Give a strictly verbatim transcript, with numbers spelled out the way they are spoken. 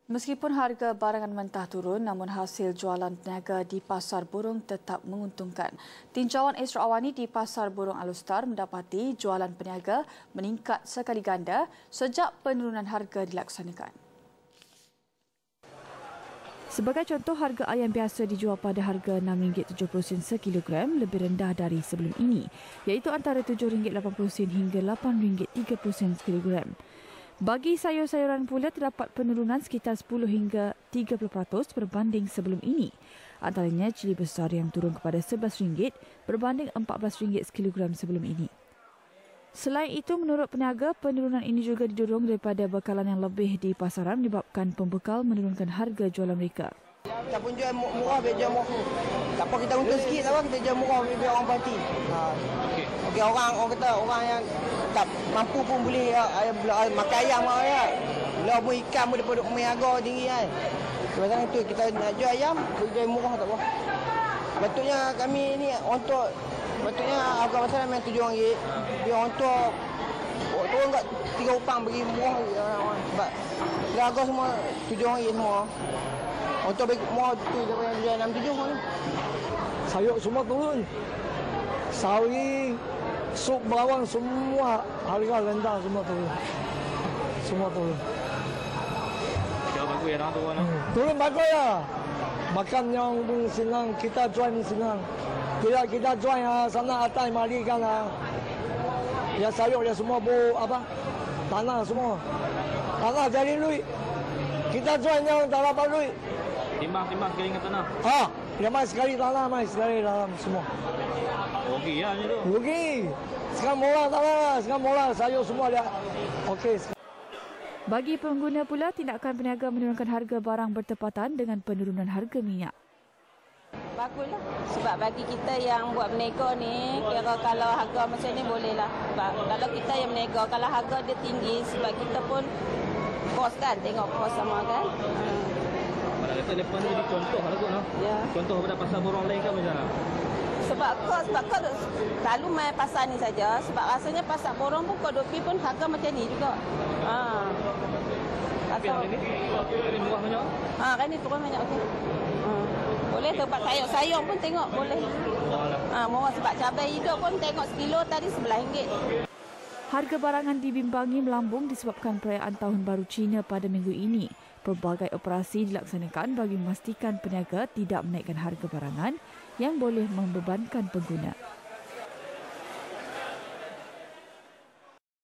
Meskipun harga barangan mentah turun, namun hasil jualan peniaga di Pasar Burung tetap menguntungkan. Tinjauan Esra Awani di Pasar Burung Alustar mendapati jualan peniaga meningkat sekali ganda sejak penurunan harga dilaksanakan. Sebagai contoh, harga ayam biasa dijual pada harga enam ringgit tujuh puluh sen sekilogram, lebih rendah dari sebelum ini, iaitu antara tujuh ringgit lapan puluh sen hingga lapan ringgit tiga puluh sen sekilogram. Bagi sayur-sayuran pula terdapat penurunan sekitar sepuluh hingga tiga puluh peratus berbanding sebelum ini. Antaranya cili besar yang turun kepada sebelas ringgit berbanding empat belas ringgit sekilogram sebelum ini. Selain itu, menurut peniaga, penurunan ini juga didorong daripada bekalan yang lebih di pasaran menyebabkan pembekal menurunkan harga jualan mereka. Kita pun jual murah, biar jual murah. Tak apa kita untung sikit, tak apa kita jual murah biar orang parti. Ha. Okey. Okey, orang orang kata orang yang tak mampu pun boleh ayam, makan ayam ya. Belah pun ikan pun daripada umur harga tinggi kan. Sebab itu kita nak jual ayam, jual murah tak apa. Patutnya kami ni untuk patutnya harga pasaran memang tujuh ringgit. Dia untuk turun kat tiga upang bagi murah sebab harga semua tujuh ringgit semua. Untuk bagi murah tu daripada jual enam tujuh ni. Sayur semua turun. Sawi, sup bawang semua harga rendah semua turun. Semua turun. Jauh bagus ya turun. Hmm. Turun bagus ya. Makan yang pun senang, kita jual senang. Tidak kita jual ya, sana atas mari kan lah. Ya sayur ya semua bu apa? Tanah semua. Tanah jadi duit. Kita jual yang tak dapat duit. Timbang-timbang sekali dengan tanah. Ah, timbang sekali tanah, mai sekali dalam semua. Rugi ya ni tu. Rugi. Sekarang murah tanah, sekarang murah sayur semua dia. Okey. Bagi pengguna pula, tindakan peniaga menurunkan harga barang bertepatan dengan penurunan harga minyak. Baguslah. Sebab bagi kita yang buat berniaga ni, kira kalau harga macam ni bolehlah. Sebab kalau kita yang berniaga, kalau harga dia tinggi, sebab kita pun kos kan, tengok kos sama kan. Hmm. Pada kata lepas ni contoh lah kot. Ya. Contoh pada pasar borong lain kan macam mana? Sebab kos, sebab kos selalu main pasar ni saja. Sebab rasanya pasar borong pun kau dopi pun harga macam ni juga. Ha. Tapi hari ni, hari ni murah banyak? Ha, hari ni turun banyak. Okay. Hmm. Boleh tempat sayur-sayur pun tengok boleh. Murah lah. Ha, murah sebab cabai hidup pun tengok sekilo tadi sebelas ringgit. Harga barangan dibimbangi melambung disebabkan perayaan Tahun Baru Cina pada minggu ini. Pelbagai operasi dilaksanakan bagi memastikan peniaga tidak menaikkan harga barangan yang boleh membebankan pengguna.